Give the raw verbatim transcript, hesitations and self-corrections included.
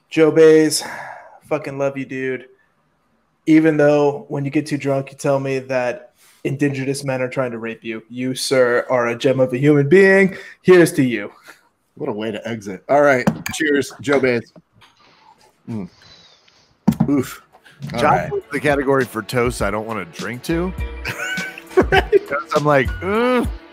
Joe Baize, fucking love you, dude. Even though when you get too drunk, you tell me that indigenous men are trying to rape you. You, sir, are a gem of a human being. Here's to you. What a way to exit. All right. Cheers, Joe Baize. Mm. Oof. All John right. puts the category for toast I don't want to drink to. Right? I'm like, ugh.